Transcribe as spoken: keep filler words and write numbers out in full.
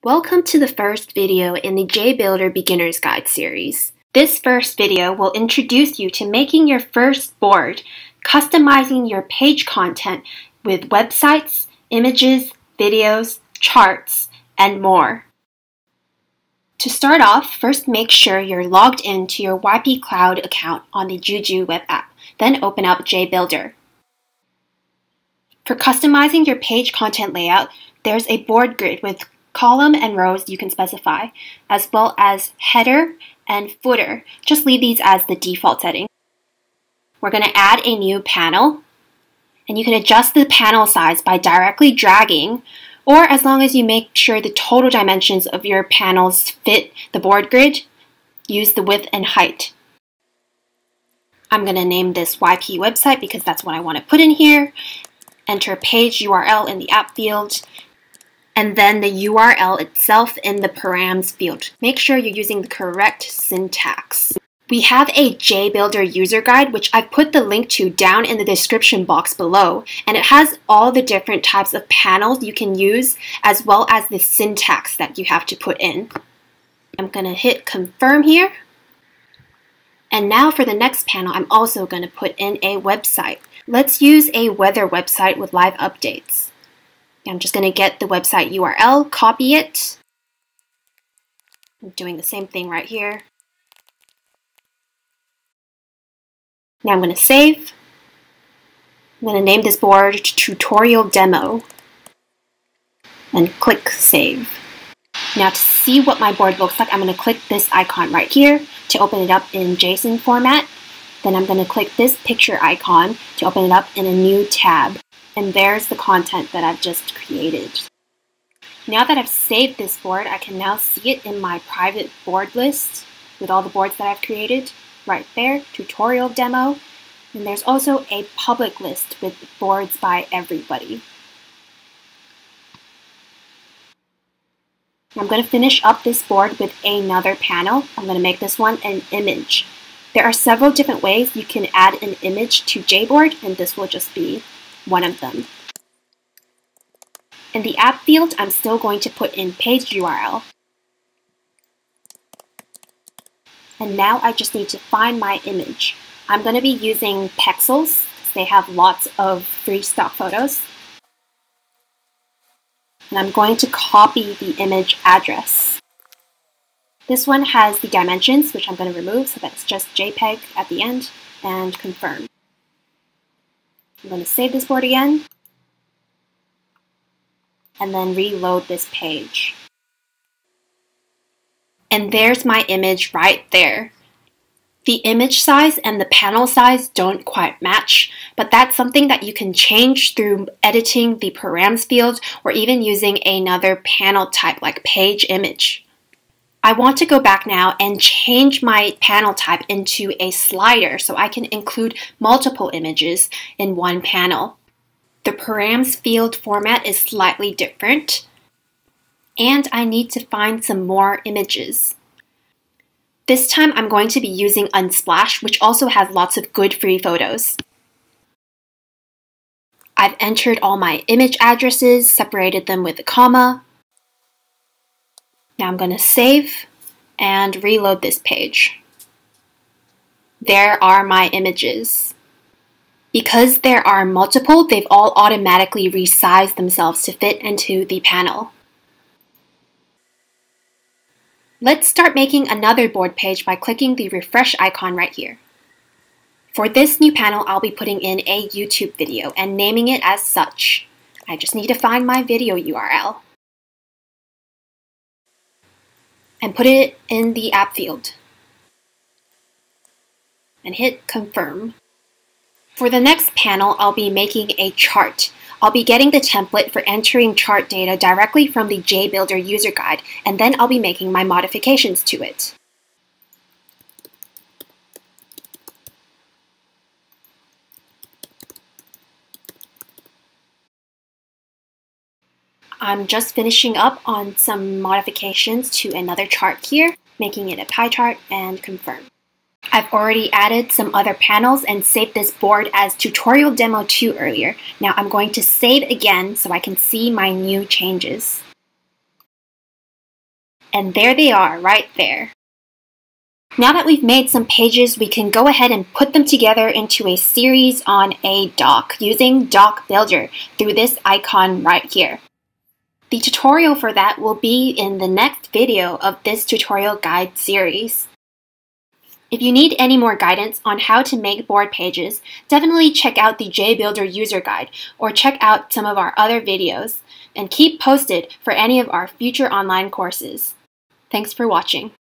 Welcome to the first video in the jBuilder Beginner's Guide series. This first video will introduce you to making your first board, customizing your page content with websites, images, videos, charts, and more. To start off, first make sure you're logged into your YPCloud account on the Juju web app, then open up jBuilder. For customizing your page content layout, there's a board grid with column and rows you can specify, as well as header and footer. Just leave these as the default setting. We're going to add a new panel, and you can adjust the panel size by directly dragging, or as long as you make sure the total dimensions of your panels fit the board grid, use the width and height. I'm going to name this Y P website because that's what I want to put in here. Enter page U R L in the app field, and then the U R L itself in the params field. Make sure you're using the correct syntax. We have a jBuilder user guide, which I've put the link to down in the description box below, and it has all the different types of panels you can use, as well as the syntax that you have to put in. I'm going to hit confirm here. And now for the next panel, I'm also going to put in a website. Let's use a weather website with live updates. I'm just going to get the website U R L, copy it. I'm doing the same thing right here. Now I'm going to save. I'm going to name this board Tutorial Demo and click Save. Now to see what my board looks like, I'm going to click this icon right here to open it up in JSON format. Then I'm going to click this picture icon to open it up in a new tab. And there's the content that I've just created. Now that I've saved this board, I can now see it in my private board list with all the boards that I've created. Right there, tutorial demo. And there's also a public list with boards by everybody. I'm going to finish up this board with another panel. I'm going to make this one an image. There are several different ways you can add an image to jBoard, and this will just be one of them. In the app field, I'm still going to put in page U R L. And now I just need to find my image. I'm going to be using Pexels because they have lots of free stock photos. And I'm going to copy the image address. This one has the dimensions, which I'm going to remove so that it's just JPEG at the end, and confirm. I'm going to save this board again, and then reload this page. And there's my image right there. The image size and the panel size don't quite match, but that's something that you can change through editing the params field or even using another panel type like page image. I want to go back now and change my panel type into a slider so I can include multiple images in one panel. The params field format is slightly different, and I need to find some more images. This time I'm going to be using Unsplash, which also has lots of good free photos. I've entered all my image addresses, separated them with a comma. Now I'm going to save and reload this page. There are my images. Because there are multiple, they've all automatically resized themselves to fit into the panel. Let's start making another board page by clicking the refresh icon right here. For this new panel, I'll be putting in a YouTube video and naming it as such. I just need to find my video U R L and put it in the app field and hit confirm. For the next panel, I'll be making a chart. I'll be getting the template for entering chart data directly from the jBuilder user guide, and then I'll be making my modifications to it. I'm just finishing up on some modifications to another chart here, making it a pie chart, and confirm. I've already added some other panels and saved this board as Tutorial Demo two earlier. Now I'm going to save again so I can see my new changes. And there they are, right there. Now that we've made some pages, we can go ahead and put them together into a series on a doc using jBuilder through this icon right here. The tutorial for that will be in the next video of this tutorial guide series. If you need any more guidance on how to make board pages, definitely check out the jBuilder user guide or check out some of our other videos, and keep posted for any of our future online courses. Thanks for watching.